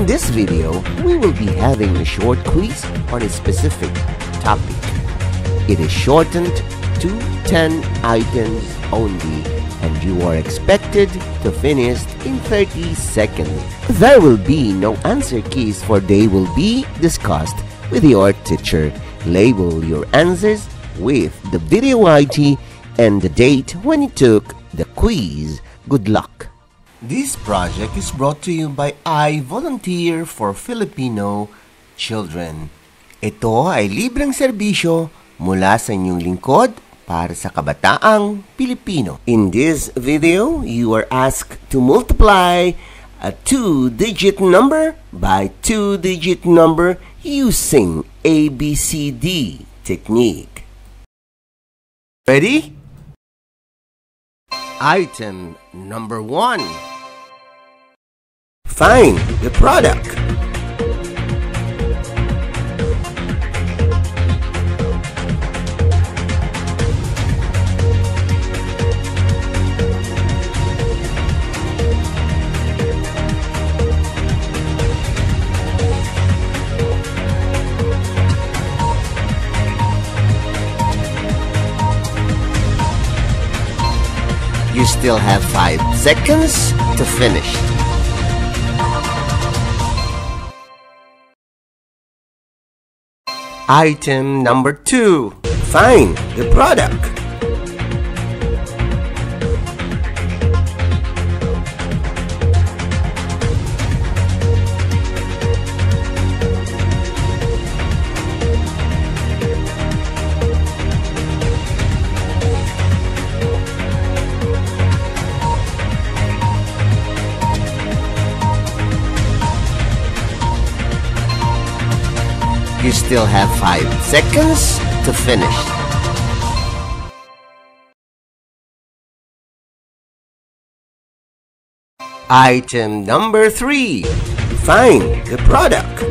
In this video, we will be having a short quiz on a specific topic. It is shortened to 10 items only, and you are expected to finish in 30 seconds. There will be no answer keys, for they will be discussed with your teacher. Label your answers with the video ID and the date when you took the quiz. Good luck! This project is brought to you by I Volunteer for Filipino Children. Ito ay libreng serbisyo mula sa inyong lingkod para sa kabataang Pilipino. In this video, you are asked to multiply a 2-digit number by 2-digit number using ABCD technique. Ready? Item number 1. Find the product. You still have 5 seconds to finish. Item number 2. Find the product. You still have 5 seconds to finish. Item number 3. Find the product.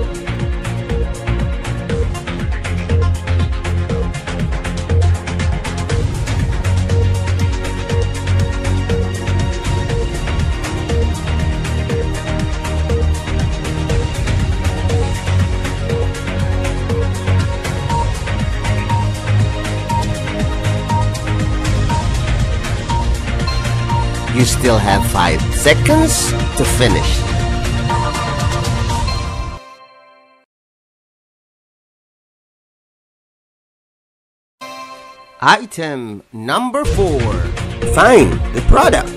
You still have 5 seconds to finish. Item number 4. Find the product.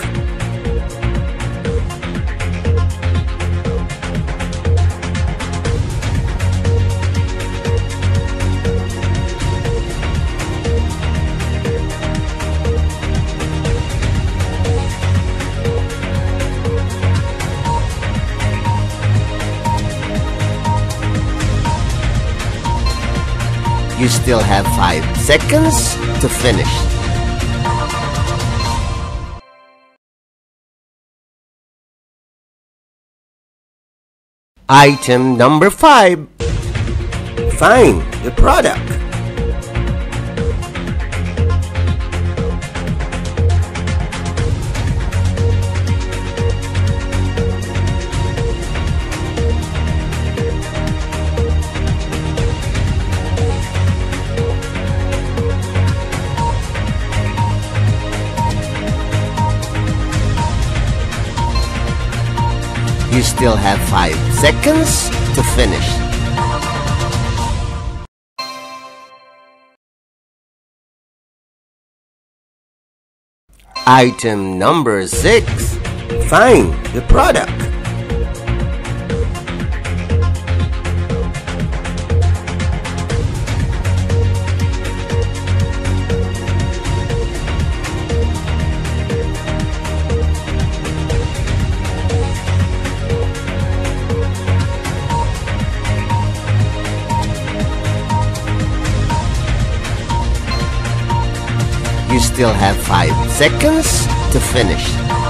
You still have 5 seconds to finish. Item number 5. Find the product. You still have 5 seconds to finish. Item number 6. Find the product. You still have 5 seconds to finish.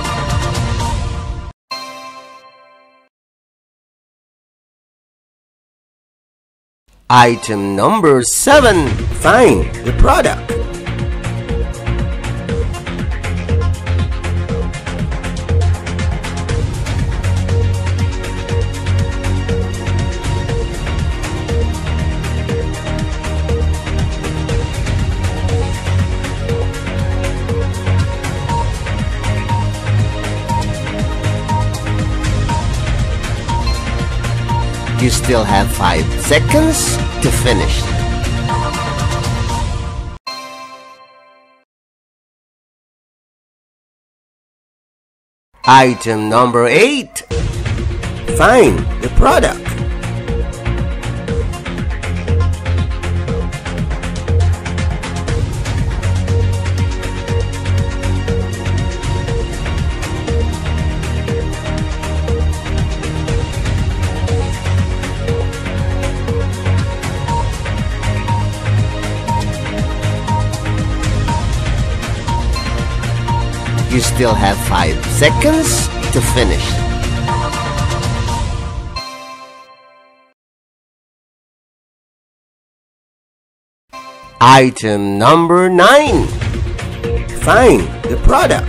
Item number 7. Find the product. You still have 5 seconds to finish. Item number 8. Find the product. You still have 5 seconds to finish. Item number 9. Find the product.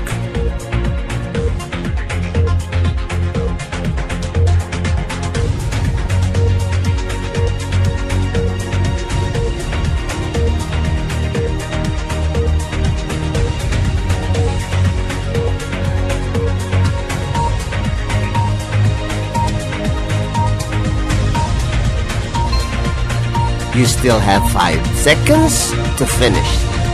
You still have 5 seconds to finish.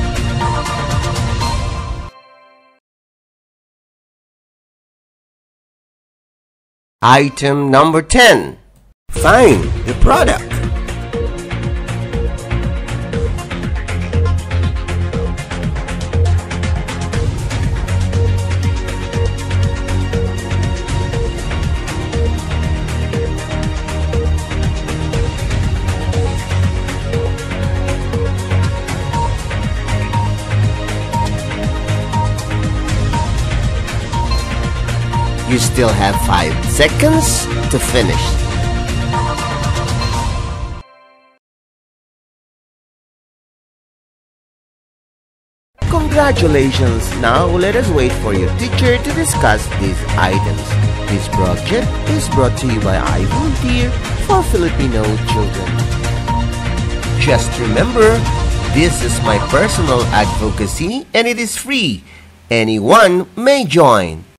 Item number 10. Find the product. You still have 5 seconds to finish. Congratulations! Now let us wait for your teacher to discuss these items. This project is brought to you by I Volunteer for Filipino Children. Just remember, this is my personal advocacy and it is free. Anyone may join.